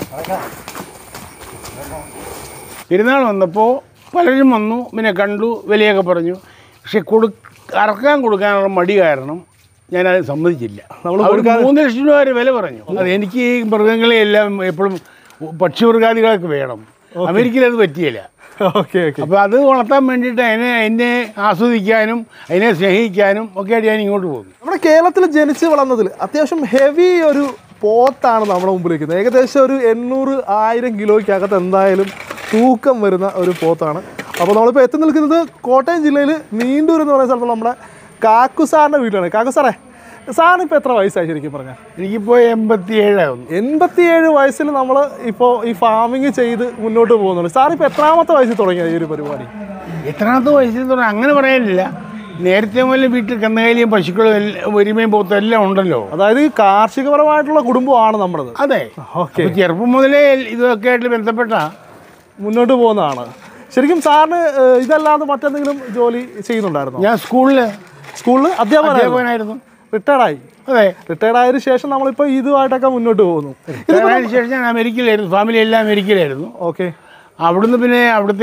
പെരുന്നാൾ വന്നപ്പോൾ പലരും വന്നു, പിന്നെ കണ്ടു, വിലയൊക്കെ പറഞ്ഞു. പക്ഷെ അറക്കാൻ കൊടുക്കാനുള്ള മടി കാരണം ഞാനത് സമ്മതിച്ചില്ല. നമ്മൾ 3 ലക്ഷം രൂപ വരെ വില പറഞ്ഞു. അത് എനിക്ക് ഈ മൃഗങ്ങളെ എല്ലാം എപ്പോഴും പക്ഷിമൃഗാദികളൊക്കെ വേണം. അമേരിക്കയിൽ അത് പറ്റിയില്ല. അപ്പോൾ അത് വളർത്താൻ വേണ്ടിയിട്ട് എന്നെ ആസ്വദിക്കാനും അതിനെ സ്നേഹിക്കാനും ഒക്കെ ആയിട്ട് ഞാൻ ഇങ്ങോട്ട് പോകുന്നു. നമ്മുടെ കേരളത്തിൽ ജനിച്ച് വളർന്നതിൽ അത്യാവശ്യം ഹെവി ഒരു പോത്താണ് നമ്മുടെ മുമ്പിലിരിക്കുന്നത്. ഏകദേശം ഒരു 800-1000 കിലോയ്ക്കകത്ത് എന്തായാലും തൂക്കം വരുന്ന ഒരു പോത്താണ്. അപ്പോൾ നമ്മളിപ്പോൾ എത്തി നിൽക്കുന്നത് കോട്ടയം ജില്ലയിൽ നീണ്ടൂർ എന്ന് പറയുന്ന സ്ഥലത്തുള്ള നമ്മുടെ കാക്കു സാറിൻ്റെ വീട്ടിലാണ്. കാക്കു സാറേ, സാറിന് ഇപ്പോൾ എത്ര വയസ്സായി ശരിക്കും പറഞ്ഞാൽ? എനിക്കിപ്പോൾ 87 ആവുന്നു. 87 വയസ്സിൽ നമ്മൾ ഇപ്പോൾ ഈ ഫാമിങ് ചെയ്ത് മുന്നോട്ട് പോകുന്നുണ്ട്. സാറിപ്പോൾ എത്രാമത്തെ വയസ്സിൽ തുടങ്ങിയത് ഈ ഒരു പരിപാടി? എത്രാമത്തെ വയസ്സിൽ തുടങ്ങി അങ്ങനെ പറയാനില്ല. നേരത്തെ മുതൽ വീട്ടിൽ കന്നുകാലിയും പശുക്കളും ഒരുമയും പോത്തും എല്ലാം ഉണ്ടല്ലോ. അതായത് കാർഷികപരമായിട്ടുള്ള കുടുംബമാണ് നമ്മുടേത്. അതെ. ഓക്കെ. ചെറുപ്പം മുതലേ ഇതൊക്കെ ആയിട്ട് ബന്ധപ്പെട്ട മുന്നോട്ട് പോകുന്നതാണ്. ശരിക്കും സാറിന് ഇതല്ലാതെ മറ്റെന്തെങ്കിലും ജോലി ചെയ്യുന്നുണ്ടായിരുന്നു? ഞാൻ സ്കൂളിൽ അധ്യാപകനായിരുന്നു. റിട്ടയർഡായി. അതെ, റിട്ടയർഡായതിനു ശേഷം നമ്മളിപ്പോൾ ഇതുമായിട്ടൊക്കെ മുന്നോട്ട് പോകുന്നു. ഇതിന് ശേഷം ഞാൻ അമേരിക്കയിലായിരുന്നു. ഫാമിലി എല്ലാം അമേരിക്കയിലായിരുന്നു. ഓക്കെ. അവിടുന്ന് പിന്നെ അവിടുത്തെ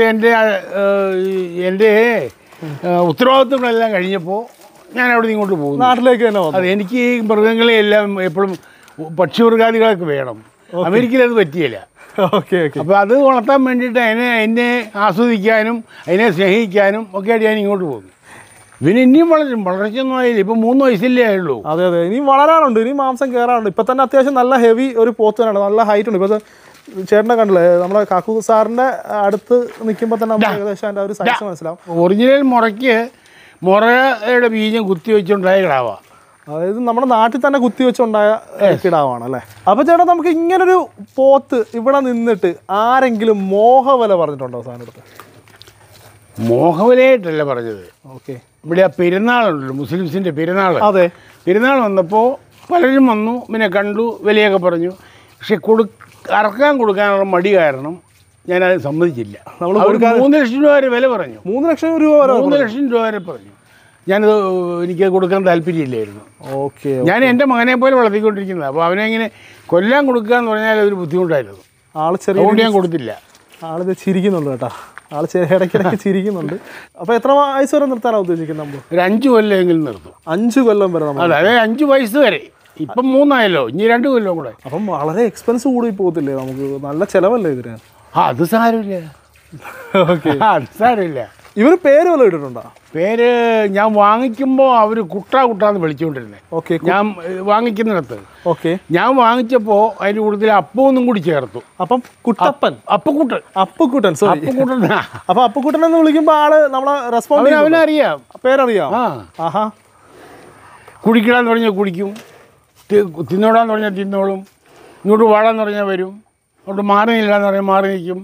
എൻ്റെ ഉത്തരവാദിത്വങ്ങളെല്ലാം കഴിഞ്ഞപ്പോൾ ഞാൻ അവിടെ നിന്ന് ഇങ്ങോട്ട് പോകുന്നു, നാട്ടിലേക്ക് തന്നെ. അത് എനിക്ക് ഈ മൃഗങ്ങളെ എല്ലാം എപ്പോഴും പക്ഷിമൃഗാദികളൊക്കെ വേണം. അമേരിക്കയിൽ അത് പറ്റിയില്ല. അപ്പോൾ അത് വളർത്താൻ വേണ്ടിയിട്ട് എന്നെ ആസ്വദിക്കാനും അതിനെ സ്നേഹിക്കാനും ഒക്കെ ആയിട്ട് ഞാൻ ഇങ്ങോട്ട് പോകുന്നു. പിന്നെ ഇനിയും വളർച്ചയൊന്നും ആയില്ല. ഇപ്പം 3 വയസ്സില്ലേ ആയുള്ളൂ. അതെ, ഇനിയും വളരാനുണ്ട്, ഇനിയും മാംസം കയറാനുണ്ട്. ഇപ്പം തന്നെ അത്യാവശ്യം നല്ല ഹെവി ഒരു പോത്ത് തന്നെയാണ്, നല്ല ഹൈറ്റ് ഉണ്ട്. ഇപ്പോൾ ചേട്ടനെ കണ്ടില്ലേ, നമ്മുടെ കാക്കു സാറിൻ്റെ അടുത്ത് നിൽക്കുമ്പോൾ തന്നെ നമുക്ക് ഏകദേശം അതിൻ്റെ ഒരു സൈസ് മനസ്സിലാവും. ഒറിജിനൽ മുറയുടെ ബീജം കുത്തി വെച്ചുണ്ടായ കിടാവാ. അതായത് നമ്മുടെ നാട്ടിൽ തന്നെ കുത്തി വെച്ചുണ്ടായ കിടാവാണ് അല്ലേ? അപ്പോൾ ചേട്ടാ, നമുക്ക് ഇങ്ങനൊരു പോത്ത് ഇവിടെ നിന്നിട്ട് ആരെങ്കിലും മോഹവില പറഞ്ഞിട്ടുണ്ടോ സാറിൻ്റെ അടുത്ത്? മോഹവിലയായിട്ടല്ല പറഞ്ഞത്. ഓക്കെ. ഇവിടെ ആ പെരുന്നാളുണ്ടല്ലോ, മുസ്ലിംസിൻ്റെ പെരുന്നാൾ. അതെ. പെരുന്നാൾ വന്നപ്പോൾ പലരും വന്നു, പിന്നെ കണ്ടു, വിലയൊക്കെ പറഞ്ഞു. പക്ഷെ അറക്കാൻ കൊടുക്കാനുള്ള മടി കാരണം ഞാനത് സമ്മതിച്ചില്ല. നമ്മൾ 3 ലക്ഷം രൂപ വരെ വില പറഞ്ഞു. 3 ലക്ഷം രൂപ വരെ പറഞ്ഞു. ഞാനത് എനിക്ക് കൊടുക്കാൻ താല്പര്യമില്ലായിരുന്നു. ഓക്കെ. ഞാൻ എൻ്റെ മകനെ പോലെ വളർത്തിക്കൊണ്ടിരിക്കുന്നത്. അപ്പോൾ അവനെ ഇങ്ങനെ കൊല്ലാൻ കൊടുക്കുക എന്ന് പറഞ്ഞാൽ അതൊരു ബുദ്ധിമുട്ടായിരുന്നു. അതുകൊണ്ട് ഞാൻ കൊടുത്തില്ല. ആളിത് ചിരിക്കുന്നുണ്ട് കേട്ടോ, ഇടയ്ക്കിടയ്ക്ക് ചിരിക്കുന്നുണ്ട്. അപ്പോൾ എത്ര വയസ്സ് വരെ നിർത്താനാണ് ഉദ്ദേശിക്കുന്നത്? നമ്മൾ ഒരു 5 കൊല്ലമെങ്കിലും നിർത്തും. 5 കൊല്ലം വരെ നമ്മൾ? അതെ, 5 വയസ്സ് വരെ. ഇപ്പം 3 ആയല്ലോ, ഇനി 2 കൊല്ലം കൂടെ. അപ്പം വളരെ എക്സ്പെൻസ് കൂടി പോകത്തില്ലേ? നമുക്ക് നല്ല ചിലവല്ലേ ഇതിന്? അത് സാരമില്ല. ഓക്കെ, അത് സാരമില്ല. ഇവര് പേര് വല്ല ഇട്ടിട്ടുണ്ടോ? പേര് ഞാൻ വാങ്ങിക്കുമ്പോൾ അവർ കുട്ടാന്ന് വിളിച്ചുകൊണ്ടിരുന്നത്. ഓക്കെ. ഞാൻ വാങ്ങിക്കുന്നിടത്ത്. ഓക്കെ. ഞാൻ വാങ്ങിച്ചപ്പോൾ അതിൻ്റെ കൂടുതൽ അപ്പമൊന്നും കൂടി ചേർത്തു. അപ്പം കുട്ടപ്പൻ, അപ്പുക്കുട്ടൻ. അപ്പുക്കുട്ടൻ അപ്പൊ അപ്പുക്കുട്ടൻ എന്ന് വിളിക്കുമ്പോൾ ആള് നമ്മളെ റെസ്പോണ്ട്, അവനറിയാം, പേരറിയാം. ആഹാ. കുടിക്കടാന്ന് പറഞ്ഞാൽ കുടിക്കും, തിന്നോടാന്ന് പറഞ്ഞാൽ തിന്നോളും, ഇങ്ങോട്ട് വാടാന്ന് പറഞ്ഞാൽ വരും, അങ്ങോട്ട് മാറിയില്ല എന്ന് പറഞ്ഞാൽ മാറി നിൽക്കും.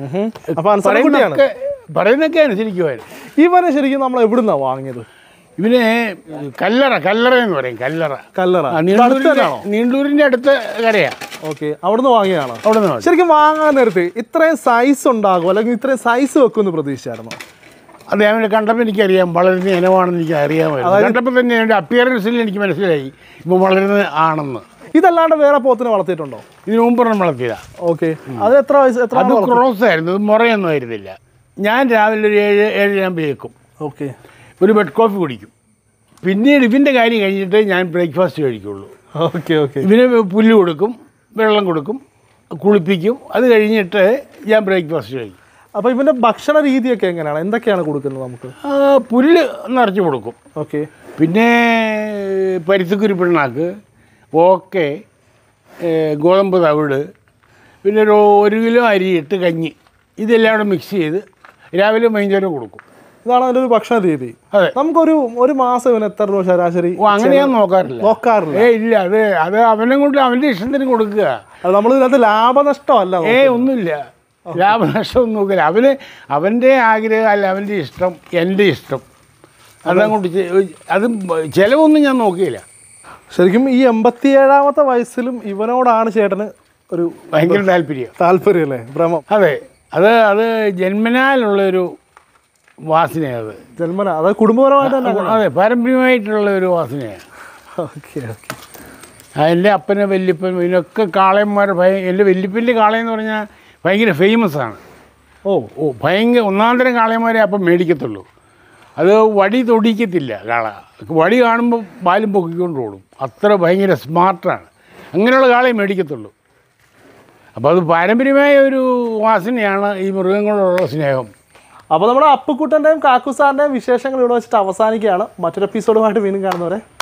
പറയുന്നൊക്കെ അനുസരിക്കുമായിരുന്നു. ഇവനെ ശരിക്കും നമ്മൾ എവിടുന്നാണ് വാങ്ങിയത്? ഇവന് കല്ലറ എന്ന് പറയും. കല്ലറ നീണ്ടൂരിൻ്റെ അടുത്ത കരയാണ്. ഓക്കെ. അവിടുന്ന് വാങ്ങിയതാണോ? അവിടുന്ന്. ശരിക്കും വാങ്ങാൻ നേരത്ത് ഇത്രയും സൈസ് ഉണ്ടാകും അല്ലെങ്കിൽ ഇത്രയും സൈസ് വെക്കുമെന്ന് പ്രതീക്ഷിച്ചായിരുന്നു? അതെ, അവനെ കണ്ടപ്പോൾ എനിക്കറിയാം വളരുന്ന ഇനമാണെന്ന് എനിക്ക് അറിയാമായിരുന്നു. കണ്ടപ്പോൾ തന്നെ എൻ്റെ അപ്പിയറൻസിൽ എനിക്ക് മനസ്സിലായി ഇപ്പോൾ വളരുന്ന ആണെന്ന്. ഇതല്ലാണ്ട് വേറെ പോത്തിനെ വളർത്തിയിട്ടുണ്ടോ? ഇതിന് മുമ്പൊന്നും വളർത്തിയതാ. ഓക്കെ. അത് എത്ര വയസ്സ്? അത് ക്രോസ് ആയിരുന്നു, ഇത് മുറയൊന്നും ആയിരുന്നില്ല. ഞാൻ രാവിലെ ഒരു 7 വെക്കും. ഓക്കെ. ഒരു ബെഡ് കോഫി കുടിക്കും. പിന്നീട് ഇവൻ്റെ കാര്യം കഴിഞ്ഞിട്ട് ഞാൻ ബ്രേക്ക്ഫാസ്റ്റ് കഴിക്കുള്ളൂ. ഓക്കെ. ഇവന് പുല്ല് കൊടുക്കും, വെള്ളം കൊടുക്കും, കുളിപ്പിക്കും. അത് കഴിഞ്ഞിട്ട് ഞാൻ ബ്രേക്ക്ഫാസ്റ്റ് കഴിക്കും. അപ്പോൾ ഇവൻ്റെ ഭക്ഷണ രീതിയൊക്കെ എങ്ങനെയാണ്? എന്തൊക്കെയാണ് കൊടുക്കുന്നത്? നമുക്ക് പുല്ല് നിറച്ച് കൊടുക്കും. ഓക്കെ. പിന്നെ പരുത്തിക്കുരി പിണ്ണാക്ക്, ഓക്കെ, ഗോതമ്പ് തവിട്, പിന്നെ 1 കിലോ അരിയിട്ട് കഞ്ഞി, ഇതെല്ലാം കൂടെ മിക്സ് ചെയ്ത് രാവിലെ വൈകുന്നേരം കൊടുക്കും. ഇതാണ് അതിൻ്റെ ഒരു ഭക്ഷണ രീതി. അതെ. നമുക്കൊരു മാസം ഇവന് എത്ര രൂപ ശരാശരി? അങ്ങനെ ഞാൻ നോക്കാറില്ല. ഇല്ല, അത് അവനെ കൊണ്ട് അവൻ്റെ ഇഷ്ടത്തിന് കൊടുക്കുക. അത് നമ്മൾ ഇതിനകത്ത് ലാഭനഷ്ടമല്ല. ഒന്നുമില്ല, ലാഭനഷ്ടം നോക്കില്ല. അവൻ്റെ ആഗ്രഹം അല്ല, അവൻ്റെ ഇഷ്ടം, എൻ്റെ ഇഷ്ടം. അതങ്ങോട്ട് അത് ചിലവൊന്നും ഞാൻ നോക്കിയില്ല. ശരിക്കും ഈ 87ാമത്തെ വയസ്സിലും ഇവനോടാണ് ചേട്ടന് ഒരു ഭയങ്കര താല്പര്യം അല്ലേ? ഭ്രമം. അതെ, അത് ജന്മനാലുള്ളൊരു വാസനയാണ്. അത് കുടുംബപരമായിട്ട് തന്നെ? അതെ, പാരമ്പര്യമായിട്ടുള്ള ഒരു വാസനയാണ്. ഓക്കെ. എൻ്റെ അപ്പനെ വല്യപ്പൻ ഇതിനൊക്കെ കാളയന്മാർ എൻ്റെ വല്യപ്പൻ്റെ കാളയെന്ന് പറഞ്ഞാൽ ഭയങ്കര ഫേമസാണ്. ഭയങ്കര ഒന്നാന്തരം കാളയന്മാരെ അപ്പം മേടിക്കത്തുള്ളൂ. അത് വടി തൊടിക്കത്തില്ല കാള. വടി കാണുമ്പോൾ പാലും പൊക്കിക്കൊണ്ട് ഓടും. അത്ര ഭയങ്കര സ്മാർട്ടാണ്. അങ്ങനെയുള്ള കാളയെ മേടിക്കത്തുള്ളൂ. അപ്പോൾ അത് പാരമ്പര്യമായ ഒരു വാസനയാണ് ഈ മൃഗങ്ങളോടുള്ള സ്നേഹം. അപ്പോൾ നമ്മുടെ അപ്പുക്കുട്ടൻ്റെയും കാക്കു സാറിൻ്റെയും വിശേഷങ്ങൾ ഇവിടെ വെച്ചിട്ട് അവസാനിക്കുകയാണ്. മറ്റൊരു എപ്പിസോഡുമായിട്ട് വീണ്ടും കാണുന്നവരെ